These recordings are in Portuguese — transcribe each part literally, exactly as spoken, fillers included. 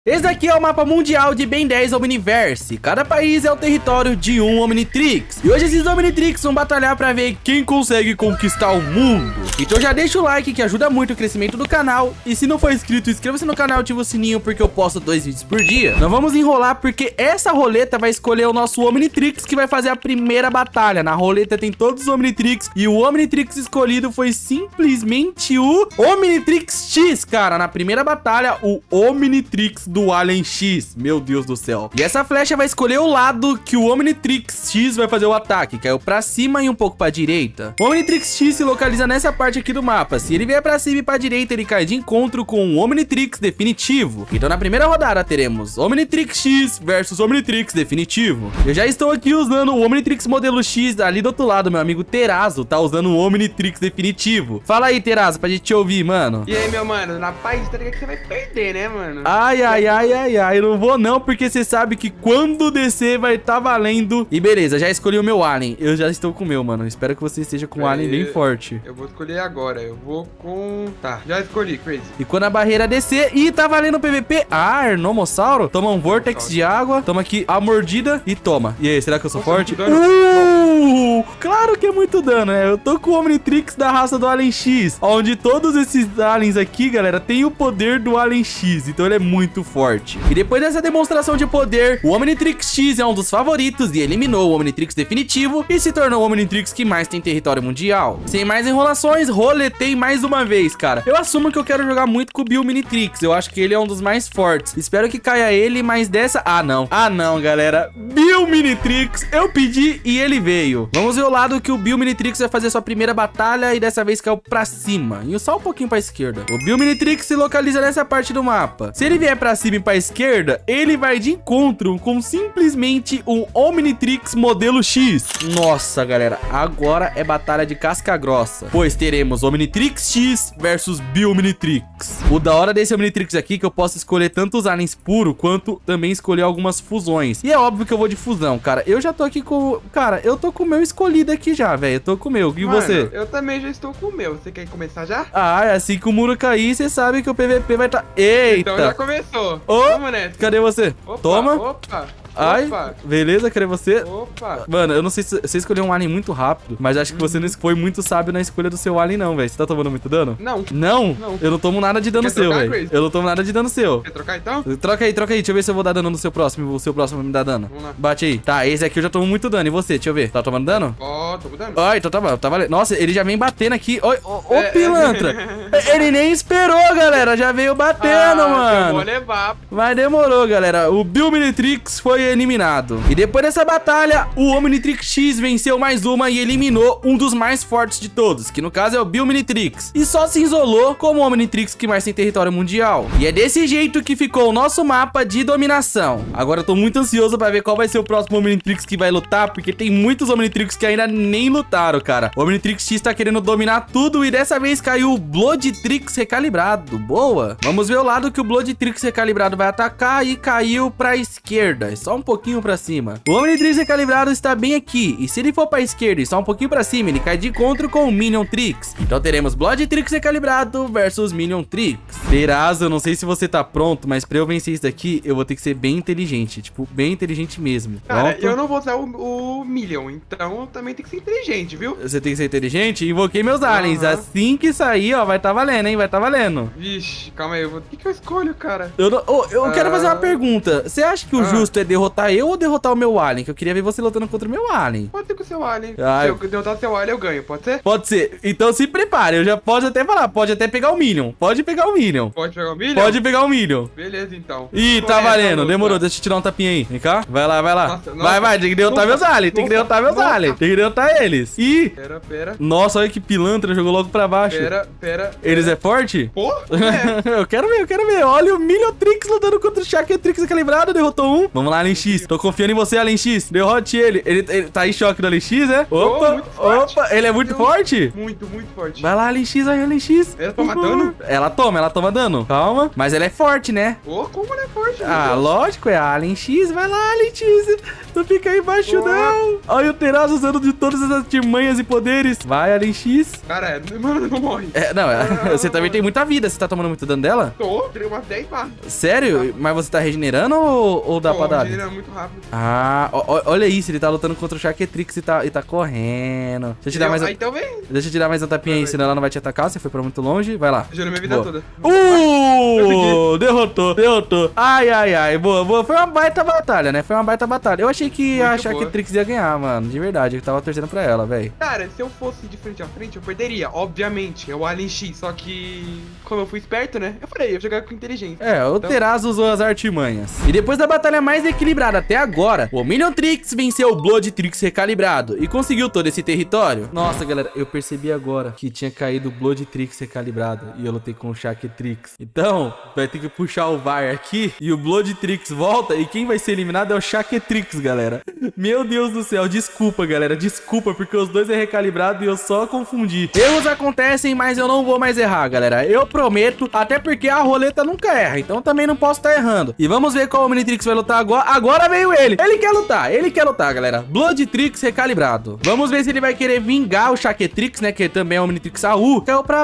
Esse daqui é o mapa mundial de Ben dez Omniverse. Cada país é o território de um Omnitrix. E hoje esses Omnitrix vão batalhar pra ver quem consegue conquistar o mundo. Então já deixa o like que ajuda muito o crescimento do canal. E se não for inscrito, inscreva-se no canal e ativa o sininho porque eu posto dois vídeos por dia. Não vamos enrolar porque essa roleta vai escolher o nosso Omnitrix que vai fazer a primeira batalha. Na roleta tem todos os Omnitrix e o Omnitrix escolhido foi simplesmente o Omnitrix X, cara. Na primeira batalha, o Omnitrix do Alien X, meu Deus do céu. E essa flecha vai escolher o lado que o Omnitrix X vai fazer o ataque, caiu pra cima e um pouco pra direita. O Omnitrix X se localiza nessa parte aqui do mapa. Se ele vier pra cima e pra direita, ele cai de encontro com o Omnitrix definitivo. Então na primeira rodada teremos Omnitrix X versus Omnitrix definitivo. Eu já estou aqui usando o Omnitrix modelo X, ali do outro lado meu amigo Terazo tá usando o Omnitrix definitivo. Fala aí, Terazo, pra gente te ouvir, mano. E aí, meu mano, na paz, tá ligado que você vai perder, né, mano? Ai, ai, ai, ai, ai, não vou não, porque você sabe que quando descer vai tá valendo. E beleza, já escolhi o meu Alien. Eu já estou com o meu, mano. Espero que você esteja com um Alien bem forte. Eu vou escolher agora, eu vou com... Tá, já escolhi, Crazy. E quando a barreira descer, e tá valendo o P V P. Ah, Ernomossauro. Toma um Vortex de água, toma aqui a mordida e toma. E aí, será que eu sou forte? Uh, claro que é muito dano, né? Eu tô com o Omnitrix da raça do Alien X, onde todos esses aliens aqui, galera, tem o poder do Alien X. Então ele é muito forte. E depois dessa demonstração de poder, o Omnitrix X é um dos favoritos e eliminou o Omnitrix definitivo e se tornou o Omnitrix que mais tem território mundial. Sem mais enrolações, roletei mais uma vez, cara. Eu assumo que eu quero jogar muito com o Bill Omnitrix. Eu acho que ele é um dos mais fortes. Espero que caia ele, mas dessa... Ah, não. Ah, não, galera. Bill Omnitrix, eu pedi e ele veio. Vamos ver o lado que o Bill Omnitrix vai fazer sua primeira batalha e dessa vez caiu pra cima. E só um pouquinho pra esquerda. O Bill Omnitrix se localiza nessa parte do mapa. Se ele vier pra cima e pra esquerda, ele vai de encontro com simplesmente um Omnitrix modelo X. Nossa, galera, agora é batalha de casca grossa, pois teremos Omnitrix X versus Bill Omnitrix. O da hora desse Omnitrix aqui é que eu posso escolher tanto os aliens puros quanto também escolher algumas fusões. E é óbvio que eu vou de fusão, cara. Eu já tô aqui com... Cara, eu tô com o meu escolhido aqui já, velho. Eu tô com o meu. E Mano, você? Eu também já estou com o meu. Você quer começar já? Ah, assim que o muro cair, você sabe que o P V P vai estar... Tá... Eita! Então já começou. Ô, Vamos nessa. cadê você? Opa, Toma. Opa. Ai, Opa. beleza, cadê você? Opa. Mano, eu não sei se você escolheu um alien muito rápido, mas acho que você não foi muito sábio na escolha do seu alien não, velho. Você tá tomando muito dano? Não. Não? Não. Eu não tomo nada de dano Quer seu, trocar, velho. Grace? Eu não tomo nada de dano seu. Quer trocar então? Troca aí, troca aí. Deixa eu ver se eu vou dar dano no seu próximo. O seu próximo vai me dar dano. Vamos lá. Bate aí. Tá, esse aqui eu já tomo muito dano. E você? Deixa eu ver. Tá tomando dano? Ó, oh, tô mudando. Ai, então tá, tá valendo. Nossa, ele já vem batendo aqui. Ô, ô, ô, É, pilantra. é. Ele nem esperou, galera. Já veio batendo, ah, mano. Eu vou levar. Mas demorou, galera. O Bill Omnitrix foi eliminado. E depois dessa batalha, o Omnitrix X venceu mais uma e eliminou um dos mais fortes de todos, que no caso é o Bill Omnitrix. E só se isolou como o Omnitrix que mais tem território mundial. E é desse jeito que ficou o nosso mapa de dominação. Agora eu tô muito ansioso pra ver qual vai ser o próximo Omnitrix que vai lutar, porque tem muitos Omnitrix que ainda nem lutaram, cara. O Omnitrix X tá querendo dominar tudo e dessa vez caiu o Bloodtrix recalibrado. Boa! Vamos ver o lado que o Bloodtrix recalibrado vai atacar e caiu pra esquerda, só um pouquinho pra cima. O Omnitrix recalibrado está bem aqui, e se ele for pra esquerda e só um pouquinho pra cima, ele cai de encontro com o Minion Trix. Então teremos Bloodtrix recalibrado versus Minion Trix. Terazo, eu não sei se você tá pronto, mas pra eu vencer isso daqui, eu vou ter que ser bem inteligente, tipo, bem inteligente mesmo. Cara, Pronto? eu não vou usar o, o Million, então eu também tem que ser inteligente, viu? Você tem que ser inteligente? Invoquei meus aliens. Uhum. Assim que sair, ó, vai tá valendo, hein? Vai tá valendo. Vixe, calma aí, eu vou... o que, que eu escolho, cara? Eu, não... oh, eu Ah. quero fazer uma pergunta. Você acha que o Ah. justo é derrotar eu ou derrotar o meu alien? Que eu queria ver você lutando contra o meu alien. Pode ser com o seu alien. Ah, Se eu- eu derrotar seu alien, eu ganho, pode ser? Pode ser. Então se prepare. Eu já posso até falar. Pode até pegar o Minion. Pode pegar o Minion. Pode pegar o Million? Pode pegar o Minion. Beleza, então. Ih, tá Qual é essa valendo. luta? Demorou. Deixa eu tirar um tapinha aí. Vem cá. Vai lá, vai lá. Nossa, vai, nossa. vai. Tem que derrotar Nossa, meus aliens. Tem que nossa, derrotar meus nossa. aliens. Tem que derrotar eles. Ih. Pera, pera, Nossa, olha que pilantra. Jogou logo pra baixo. pera, pera. Eles é forte? Pô, é. Eu quero ver, eu quero ver. Olha o Miliotrix lutando contra o Shaketrix calibrado. Derrotou um. Vamos lá, Alien X. Tô confiando em você, Alien X. Derrote ele. Ele, ele tá em choque do Alien X, né? Opa, muito forte. opa. Ele é muito Deus. forte? Muito, muito forte. Vai lá, Alien X, vai, Alien X. Ela toma dano? Ela toma, ela toma dano. Calma. Mas ela é forte, né? Pô, como ela é forte, Ah, meu Deus. lógico, é a Alien X. Vai lá, Alien X. Não fica aí embaixo, Boa. não. Olha o Terazo usando de todas todas as artimanhas e poderes. Vai, Alien X. Cara, mano, não morre. É, não, é, você também tem muita vida. Você tá tomando muito dano dela? Tô, tirei umas dez barras. Sério? Mas você tá regenerando ou, ou dá Tô, pra dar? regenerando muito rápido. Ah, ó, olha isso. Ele tá lutando contra o Chaquetrix e tá, e tá correndo. Deixa eu te dar mais... Aí, então vem. Deixa eu te dar mais um tapinha aí, senão ela não vai te atacar. Você foi pra muito longe. Vai lá. Gerou minha vida Boa. toda. Uh! Derrotou, derrotou. Ai, ai, ai. Boa, boa. Foi uma baita batalha, né? Foi uma baita batalha. Eu achei que Muito a boa. Chaquetrix ia ganhar, mano. De verdade. Eu tava torcendo pra ela, velho. Cara, se eu fosse de frente a frente, eu perderia. Obviamente, é o Alien X. Só que, como eu fui esperto, né? Eu falei, eu vou jogar com inteligência. É, o Então- Terazo usou as artimanhas. E depois da batalha mais equilibrada até agora, o Omnitrix venceu o Bloodtrix recalibrado e conseguiu todo esse território. Nossa, galera, eu percebi agora que tinha caído o Bloodtrix recalibrado e eu lutei com o Chaquetrix. Então, vai ter que puxar o V A R aqui e o Bloodtrix volta e quem vai ser eliminado é o Chaquetrix, galera. Meu Deus do céu, desculpa, galera, desculpa, porque os dois é recalibrado e eu só confundi. Erros acontecem, mas eu não vou mais errar, galera. Eu prometo, até porque a roleta nunca erra, então também não posso estar errando. E vamos ver qual Omnitrix vai lutar agora. Agora veio ele. Ele quer lutar, ele quer lutar, galera. Bloodtrix recalibrado. Vamos ver se ele vai querer vingar o Chaquetrix, né, que também é o Omnitrix A U. Caiu pra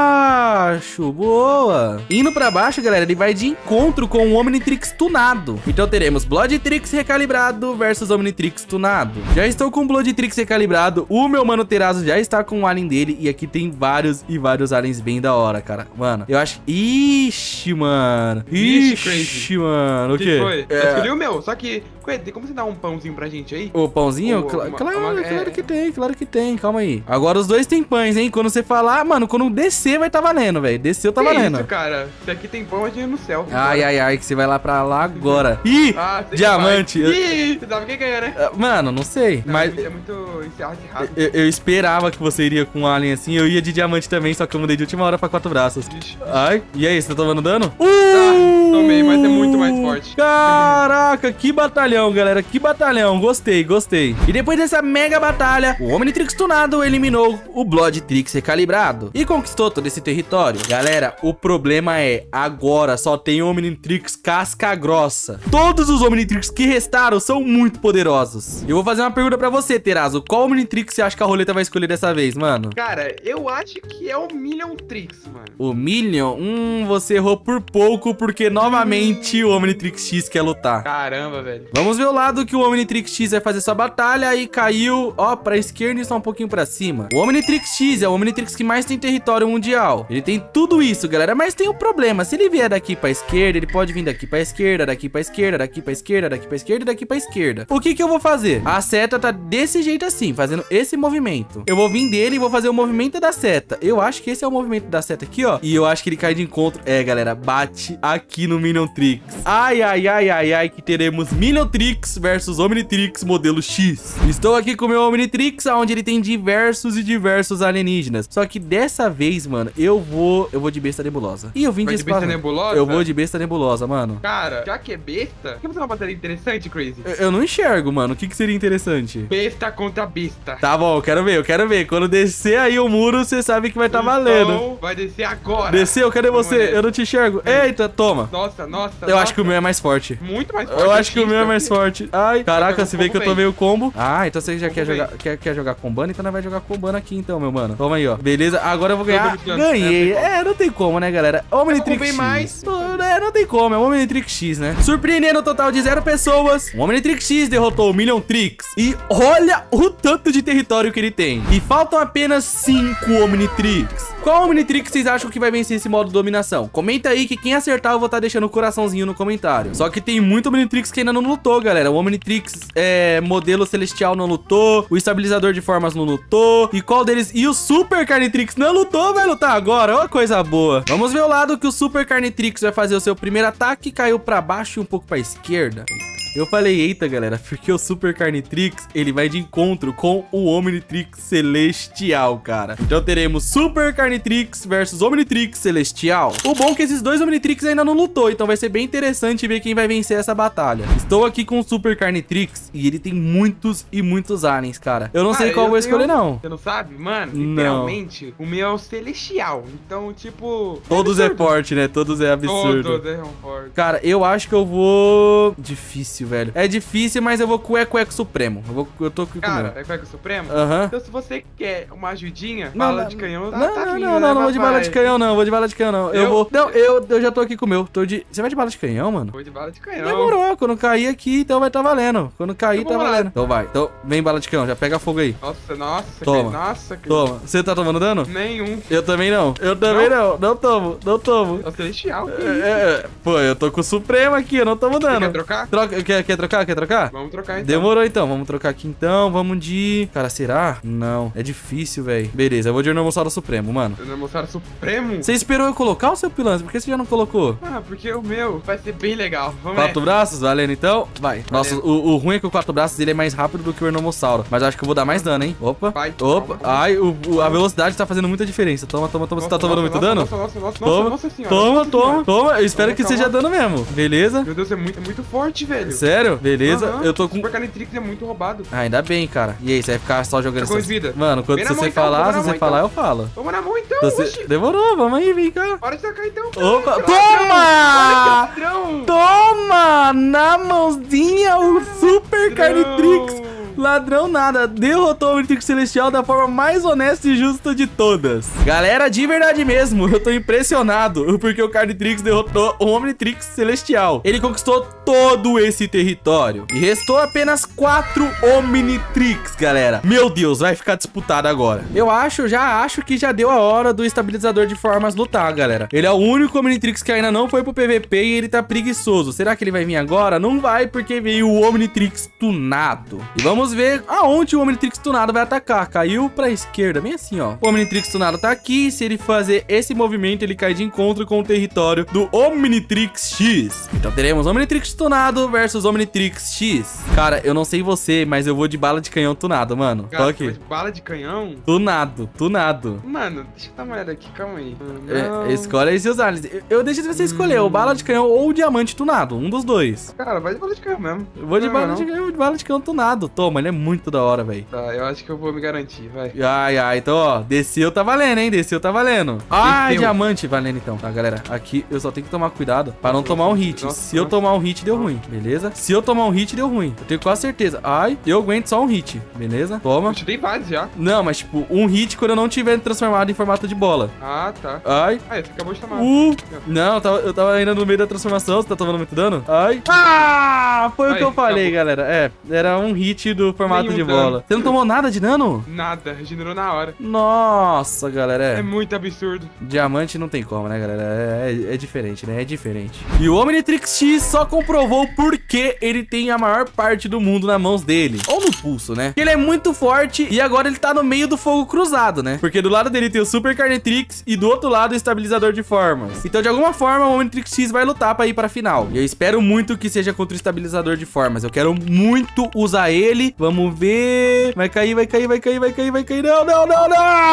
baixo, boa. Indo pra baixo, galera, ele vai de encontro com o Omnitrix tunado. Então teremos Bloodtrix recalibrado versus Omnitrix tunado. Já estou com o Bloodtrix recalibrado. O meu mano Terazo já está com o alien dele. E aqui tem vários e vários aliens bem da hora, cara. Mano, eu acho... Ixi, mano. Ixi, Ixi, crazy. mano. O Que quê? foi? Eu É... escolhi o meu, só que, Coelho, tem como você dar um pãozinho pra gente aí? O pãozinho? Ou Cla- uma- claro, uma- claro é. que tem, claro que tem. Calma aí. Agora os dois têm pães, hein? Quando você falar, mano, quando descer vai tá valendo, velho. Desceu tá Que valendo. isso, cara? Se aqui tem pão, é dinheiro no céu. Ai, ai, ai, que você vai lá pra lá agora. Ih, Ah, sei que diamante. vai. Eu- Ih, você sabe quem ganha, né? Ah, Mano, não sei, Não, mas... É muito encerrado errado. Eu, eu esperava que você iria com um alien assim. Eu ia de diamante também, só que eu mudei de última hora pra quatro braços. Vixe. Ai, e aí, você tá tomando dano? Uh! Tá, tomei, mas é muito mais forte. Caraca, que batalhão, galera. Que batalhão. Gostei, gostei. E depois dessa mega batalha, o Omnitrix tunado eliminou o Bloodtrix recalibrado e conquistou todo esse território. Galera, o problema é, agora só tem Omnitrix casca grossa. Todos os Omnitrix que restaram são muito poderosos. Eu vou fazer uma pergunta pra você, Terazo. Qual Omnitrix você acha que a roleta vai escolher dessa vez, mano? Cara, eu acho que é o Million Trix, mano. O Million? Hum, você errou por pouco, porque novamente o Omnitrix X quer lutar. Caramba, velho. Vamos ver o lado que o Omnitrix X vai fazer sua batalha e caiu, ó, pra esquerda e só um pouquinho pra cima. O Omnitrix X é o Omnitrix que mais tem território mundial. Ele tem tudo isso, galera, mas tem um problema. Se ele vier daqui pra esquerda, ele pode vir daqui pra esquerda, daqui pra esquerda, daqui pra esquerda, daqui pra esquerda e daqui pra esquerda. O que que eu vou fazer? A seta tá desse jeito assim, fazendo esse movimento. Eu vou vir dele e vou fazer o movimento da seta. Eu acho que esse é o movimento da seta aqui, ó. E eu acho que ele cai de encontro. É, galera, bate aqui no Miniontrix. Ai, ai, ai, ai, ai, que teremos Miniontrix versus Omnitrix modelo X. Estou aqui com o meu Omnitrix, onde ele tem diversos e diversos alienígenas. Só que dessa vez, mano, eu vou... Eu vou de besta nebulosa. Ih, eu vim Vai de de besta espaço. nebulosa? Eu vou de besta nebulosa, mano. Cara, já que é besta, quer fazer uma batalha interessante, Crazy? Eu, eu não enxergo, mano. O que que seria interessante? Besta contra besta. Tá bom, eu quero ver, eu quero ver. Quando descer aí o muro, você sabe que vai tá valendo. Então, vai descer agora. Desceu, cadê Vamos você? nessa. Eu não te enxergo. Eita, toma. Nossa, nossa. Eu acho que o meu é mais forte. Muito mais forte. Eu acho que o meu é mais forte. Ai, caraca, você vê que eu Combo tomei o combo. Ah, então você já Combo quer vem. jogar, quer, quer jogar combando? Então nós vai jogar combando aqui então, meu mano. Toma aí, ó. Beleza, agora eu vou ganhar. Dobro de dano. Ganhei. É, não tem É, não tem como, né, galera? Omnitrix Combo vem X. mais. Pô, É, não tem como, é o Omnitrix X, né? Surpreendendo o total de zero pessoas, o Omnitrix X derrotou o Miniontrix. E olha o tanto de território que ele tem. E faltam apenas cinco Omnitrix. Qual Omnitrix vocês acham que vai vencer esse modo dominação? Comenta aí que quem acertar eu vou estar deixando o coraçãozinho no comentário. Só que tem muito Omnitrix que ainda não lutou, galera. O Omnitrix é, modelo celestial não lutou. O estabilizador de formas não lutou. E qual deles? E o Super Carnitrix não lutou, vai lutar agora. Ó, coisa boa. Vamos ver o lado que o Super Carnitrix vai fazer o seu primeiro ataque. Caiu pra baixo e um pouco pra esquerda. Eu falei, eita, galera, porque o Super Carnitrix, ele vai de encontro com o Omnitrix Celestial, cara. Então teremos Super Carnitrix versus Omnitrix Celestial. O bom é que esses dois Omnitrix ainda não lutou, então vai ser bem interessante ver quem vai vencer essa batalha. Estou aqui com o Super Carnitrix e ele tem muitos e muitos aliens, cara. Eu não sei Cara, qual eu vou tenho- escolher, não. Você não sabe? Mano, Não. literalmente, o meu é o celestial. Então, tipo... Todos é absurdo. forte, né? Todos é absurdo. Todos é forte. Cara, eu acho que eu vou... Difícil, velho. É difícil, mas eu vou com o Eco Eco Supremo. Eu, vou, eu tô com o Cara, meu. é Eco Supremo? Aham. Então se você quer uma ajudinha, Não, bala não, de canhão... Não, tá não, vindo, não, né, não, não vou de bala papai? de canhão, não. Vou de bala de canhão, não. Eu, Eu? vou. Não, eu, eu já tô aqui com o meu. Tô de. Você vai de bala de canhão, mano? Vou de bala de canhão. Demorou. Quando cair aqui, então vai tá valendo. Quando cair, Então tá vamos lá. valendo. Então vai. Então vem bala de canhão. Já pega fogo aí. Nossa, nossa, Toma. Cris, nossa, Cris. Toma. Você tá tomando dano? Nenhum. Eu também não. Eu também não. Não, tomo. Não tomo. É o Celestial. que É, isso? é, pô, eu tô com o Supremo aqui. Eu não tomo Você dano. quer trocar? Troca, quer, quer trocar? Quer trocar? Vamos trocar então. Demorou então, vamos trocar aqui então, vamos de... Cara, será? Não, é difícil, velho. Beleza, eu vou de Ornomossauro Supremo, mano. Você não mostraram Supremo? Você esperou eu colocar o seu pilantra? Por que você já não colocou? Ah, porque o meu vai ser bem legal. Vamos Quatro lá. braços, valendo então? Vai. Nossa, o, o ruim é que o quatro braços ele é mais rápido do que o Ornomossauro. Mas eu acho que eu vou dar mais dano, hein? Opa. Vai. Opa. Calma, calma. Ai, o, o- a velocidade tá fazendo muita diferença. Toma, toma, toma. Você tá Nossa, tomando nossa, muito nossa, dano? Nossa, nossa, nossa, Toma, nossa senhora. toma, nossa toma, senhora. toma. Eu espero Calma, que calma. seja dano mesmo. Beleza? Meu Deus, é muito, é muito forte, velho. Sério? Beleza. Aham. Eu tô com... Super Canitrix é muito roubado. Ah, ainda bem, cara. E aí, você vai ficar só jogando Tá com essas... vida. Mano, quando Vem se na você mão, então, falar, vamos se na você mão, falar, então. eu falo. Vamos na mão então, Você... oxi. Demorou, vamos aí, vem cá. Bora de tacar então. Opa, Ai, que toma! ladrão. Olha que ladrão. Toma! Na mãozinha o Super Ladrão. Carnitrix. Ladrão nada, derrotou o Omnitrix Celestial da forma mais honesta e justa de todas. Galera, de verdade mesmo, eu tô impressionado porque o Carnitrix derrotou o Omnitrix Celestial. Ele conquistou todo esse território. E restou apenas quatro Omnitrix, galera. Meu Deus, vai ficar disputado agora. Eu acho, já acho que já deu a hora do estabilizador de formas lutar, galera. Ele é o único Omnitrix que ainda não foi pro P V P e ele tá preguiçoso. Será que ele vai vir agora? Não vai, porque veio o Omnitrix tunado. E vamos ver aonde o Omnitrix tunado vai atacar. Caiu pra esquerda, bem assim, ó. O Omnitrix tunado tá aqui. Se ele fazer esse movimento, ele cai de encontro com o território do Omnitrix X. Então teremos Omnitrix tunado versus Omnitrix X. Cara, eu não sei você, mas eu vou de bala de canhão tunado, mano. Cara, Tô você vai aqui. de bala de canhão? Tunado, tunado. Mano, deixa eu dar uma olhada aqui, calma aí. Não. É, escolhe aí seus aliens. Eu, eu deixo você escolher o bala de canhão ou o diamante tunado. Um dos dois. Cara, vai de bala de canhão mesmo. Eu vou de Não, bala não. de canhão, de bala de canhão tunado. Toma, ele é muito da hora, velho. Tá, eu acho que eu vou me garantir, vai. Ai, ai, então, ó, desceu tá valendo, hein? Desceu tá valendo. Ah, Desceu. diamante valendo então, tá, galera? Aqui eu só tenho que tomar cuidado pra não tomar um hit. Nossa, Se eu nossa. tomar um hit, deu ruim, beleza? Se eu tomar um hit, deu ruim. Eu tenho quase certeza. Ai, eu aguento só um hit, beleza? Toma. Eu te dei vários já. Não, mas tipo, um hit quando eu não tiver transformado em formato de bola. Ah, tá. Ai. Ah, você acabou de tomar. Uh, não, eu tava, eu tava ainda no meio da transformação. Você tá tomando muito dano? Ai. Ah, foi o Aí, que eu falei, acabou. galera. É, era um hit do formato Nenhum de dano. bola. Você não tomou nada de dano? Nada, regenerou na hora. Nossa, galera. É É. muito absurdo. Diamante não tem como, né, galera? É, é- é diferente, né? É diferente. E o Omnitrix X só comprovou por que ele tem a maior parte do mundo nas mãos dele. Ou no pulso, né? Ele é muito forte e agora ele tá no meio do fogo cruzado, né? Porque do lado dele tem o Super Carnitrix e do outro lado o estabilizador de formas. Então, de alguma forma, o Omnitrix X vai lutar pra ir pra final. E eu espero muito que seja contra o estabilizador de formas. Eu quero muito usar ele. Vamos ver. Vai cair, vai cair, vai cair, vai cair, vai cair. Não, não, não,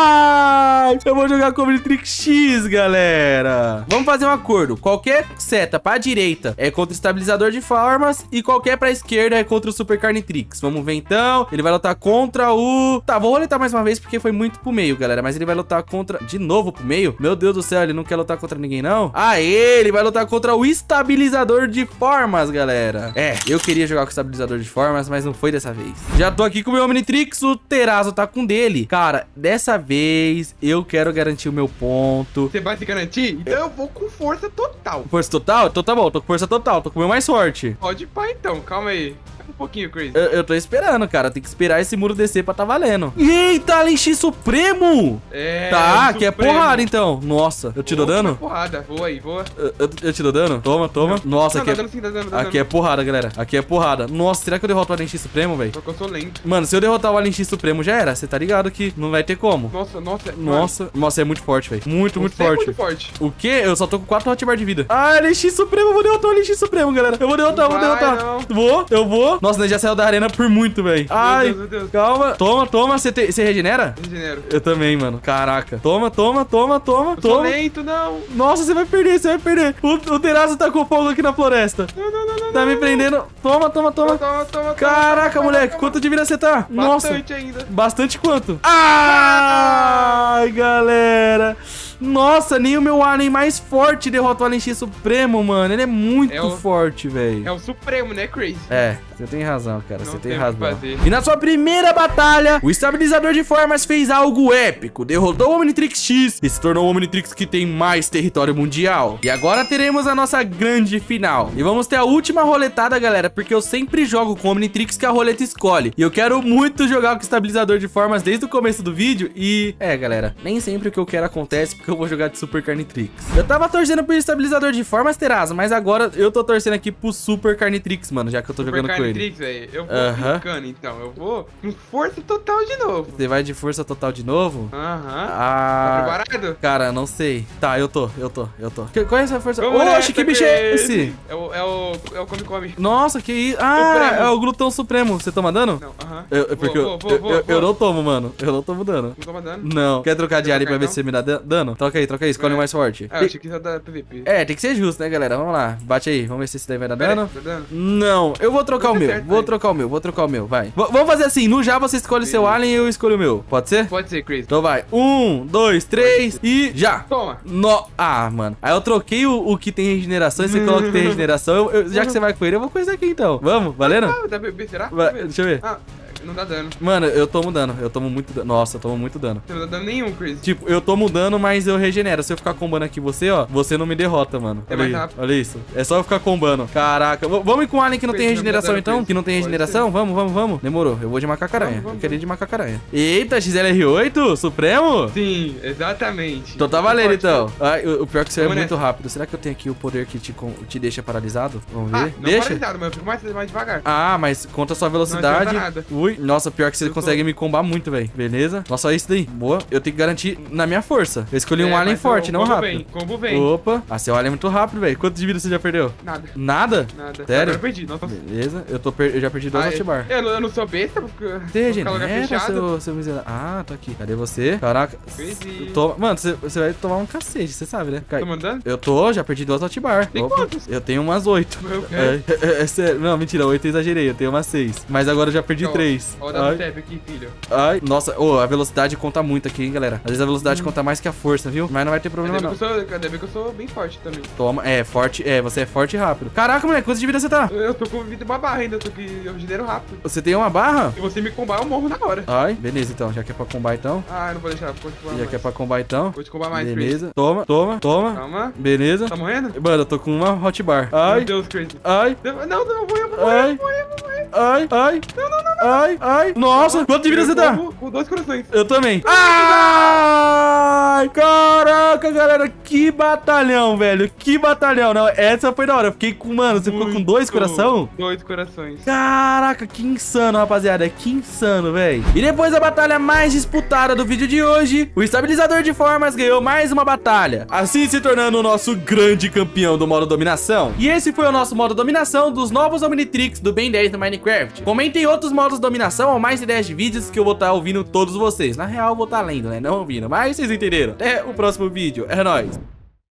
não! Eu vou jogar com o Omnitrix X, galera. Vamos fazer um acordo. Qualquer seta pra direita é contra o estabilizador de formas e qualquer pra esquerda é contra o Super Carnitrix. Vamos ver então. Ele vai lutar contra o... Tá, vou roletar mais uma vez porque foi muito pro meio, galera. Mas ele vai lutar contra... De novo pro meio? Meu Deus do céu, ele não quer lutar contra ninguém, não? Ah, ele vai lutar contra o estabilizador de formas, galera. É, eu queria jogar com o estabilizador de formas, mas não foi dessa vez. Já tô aqui com o meu Omnitrix, o Terazo tá com dele. Cara, dessa vez eu quero garantir o meu ponto. Você vai se garantir? Então eu vou com força total. Força total? Então tá bom, tô com força total, tô com o meu mais forte. Pode ir pá então, calma aí. Um pouquinho, Crazy. Eu, eu tô esperando, cara. Tem que esperar esse muro descer pra tá valendo. Eita, Alien X Supremo! É. Tá, o que é Supremo. porrada então. Nossa, eu te dou Opa, dano? Porrada, voa aí, voa. Eu, eu, eu te dou dano? Toma, toma. Nossa, Não, aqui dá é, dano sim, dá dano, dá aqui é dano. porrada, galera. Aqui é porrada. Nossa, será que eu derroto o Alien X Supremo, velho? Só que eu sou lento. Mano, se eu derrotar o Alien X Supremo já era. Você tá ligado que não vai ter como. Nossa, nossa. Nossa, nossa, é muito forte, velho. Muito, muito Você é forte. muito forte. O quê? Eu só tô com quatro hotbar de vida. Ah, Alien X Supremo, eu vou derrotar o Alien X Supremo, galera. Eu vou derrotar, eu vou Vai, derrotar. não. Vou, eu vou. Nossa, ele já saiu da arena por muito, velho. Ai, Deus, meu Deus. calma. Toma, toma. Você te- você regenera? Regenero. Eu também, mano. Caraca. Toma, toma, toma, toma, Eu sou toma. lento, não. Nossa, você vai perder, você vai perder. O, o Terazo tá com fogo aqui na floresta. Não, não, não, não. Tá me prendendo. Toma, toma, toma. Toma, toma, toma. Caraca, toma, moleque. toma. Quanto de vida você tá? Nossa. Bastante ainda. Bastante quanto? Ai, galera. Nossa, nem o meu alien mais forte derrota o Alien X Supremo, mano. Ele é muito É o- forte, velho. É o Supremo, né, Crazy? É, você tem razão, cara. Não Você tem tem o que razão. fazer. E na sua primeira batalha, o estabilizador de formas fez algo épico. Derrotou o Omnitrix X e se tornou o Omnitrix que tem mais território mundial. E agora teremos a nossa grande final. E vamos ter a última roletada, galera, porque eu sempre jogo com o Omnitrix que a roleta escolhe. E eu quero muito jogar com o estabilizador de formas desde o começo do vídeo. E, é, galera, nem sempre o que eu quero acontece porque eu vou jogar de Super Carnitrix. Eu tava torcendo pro estabilizador de formas, Terasa, mas agora eu tô torcendo aqui pro Super Carnitrix, mano, já que eu tô Super jogando com ele. Carnitrix, velho. Eu vou Aham. ficando, então. Eu vou com força total de novo. Você vai de força total de novo? Aham. Ah... Tá preparado? Cara, não sei. Tá, eu tô, eu tô, eu tô. Que- Qual é essa força? Vamos Oxe, nessa, que bicho é esse? É o, é o, é o Come Come. Nossa, que isso? Ah, Supremo. é o Glutão Supremo. Você toma dano? Não, aham. Eu, eu- Vou, porque eu, vou, vou, eu, vou, eu, eu vou. não tomo, mano. Eu não tomo dano. Não toma dano? Não. Quer trocar de Quer área pra trocar, ver se você me dá dan- dano? Troca aí, troca aí. Escolhe o É. mais forte. Ah, eu achei que ia dar P V P. É, tem que ser justo, né, galera? Vamos lá. Bate aí. Vamos ver se esse daí vai dar Pera aí, dano. tá dando? Não, eu vou trocar o Vai dar meu. certo, Vou vai. trocar o meu. Vou trocar o meu. Vai. V- vamos fazer assim. No já você escolhe seu Sim. alien e eu escolho o meu. Pode ser? Pode ser, Crazy. Então vai. Um, dois, três e já. Toma. No... Ah, mano. Aí eu troquei o, o que tem regeneração e você coloca o que tem regeneração. Eu- eu- já que você vai com ele, eu vou com esse aqui então. Vamos, valendo? Ah, dá P V P, será? Vai, Deixa eu ver. deixa eu ver. Ah, não dá dano. Mano, eu tomo dano. Eu tomo muito dano. Nossa, eu tomo muito dano. Você não dá dano nenhum, Crazy. Tipo, eu tomo dano, mas eu regenero. Se eu ficar combando aqui você, ó, você não me derrota, mano. É Olha mais aí, rápido. olha isso. É só eu ficar combando. Caraca. V- vamos ir com o alien que não tem Crazy, não dá regeneração, dano, então? Crazy. Que não tem Pode regeneração? Vamos, vamos, vamos. Demorou. Eu vou de macacaranha. Vamos, vamos, Eu queria de macacaranha. Eita, X L R oito? Supremo? Sim, exatamente. Então tá valendo, Forte, então. Ai, o, o pior é que você é Vamos muito nessa. rápido. Será que eu tenho aqui o poder que te, con- te deixa paralisado? Vamos ver. Ah, não deixa? paralisado, mas eu fico mais, mais devagar. Ah, mas conta a sua velocidade. adianta nada. Ui, nossa, pior que você Eu tô- consegue me combar muito, velho. Beleza? Nossa, olha isso daí. Boa. Eu tenho que garantir na minha força. Eu escolhi É, um alien mas forte, o não combo rápido. Vem, combo vem. Opa. Ah, seu alien é muito rápido, velho. Quanto de vida você já perdeu? Nada, Nada? nada. Sério? Agora eu perdi. Nossa. Beleza. Eu, tô per- eu já perdi dois Ah, Altibar. eu, eu não sou besta, porque Você vou ficar lugar regenera, fechado. seu, seu miserável. Ah, tô aqui. Cadê você? Caraca. Perdi. Toma- Mano, você, você vai tomar um cacete, você sabe, né? Cai. Tô mandando? Eu tô, já perdi duas Altibar. Tem Opa. quantos? Eu tenho umas oito. Meu quê? É, é, é sério. Não, mentira, oito eu exagerei. Eu tenho umas seis. Mas agora eu já perdi Ó, três. Ó, o Ai. W T P aqui, filho. Ai, nossa, ô, a velocidade conta muito aqui, hein, galera. Às vezes a velocidade conta mais que a força, viu? Mas não vai ter problema, Ainda bem, não. que eu sou, ainda bem que eu sou bem forte também. Toma, é, forte, é, você é forte e rápido. Caraca, moleque, quantos de vida você tá? Eu, eu tô com vida uma barra ainda, eu tô que eu regenero rápido. Você tem uma barra? Se você me combar, eu morro na hora. Ai, beleza, então, já que é pra combar, então. Ah, eu não vou deixar, vou te combar Já mais. que é pra combar, então. Vou te combar mais, Beleza, toma, toma, toma. Crazy. Calma. Beleza. Tá morrendo? Mano, eu tô com uma hot bar. Meu Ai, Deus, Crazy. ai, Não, não, eu vou, eu vou, Ai. eu vou, eu vou, eu vou. ai, ai. Não, não, não, Ai, ai. Nossa, quanto de vida você tá? Com, com dois corações. Eu também. Ai, caraca, galera, que batalhão, velho. Que batalhão. Não, essa foi da hora. Eu fiquei com, mano, você ficou com dois Muito. coração? Dois corações. Caraca, que insano, rapaziada. Que insano, velho. E depois da batalha mais disputada do vídeo de hoje, o estabilizador de formas ganhou mais uma batalha, assim se tornando o nosso grande campeão do modo dominação. E esse foi o nosso modo dominação dos novos Omnitrix do Ben dez no Minecraft. Comentem outros modos dominação ou mais ideias de vídeos que eu vou estar ouvindo todos vocês. Na real, eu vou estar lendo, né? Não ouvindo, mas vocês entenderam. Até o próximo vídeo. É nóis.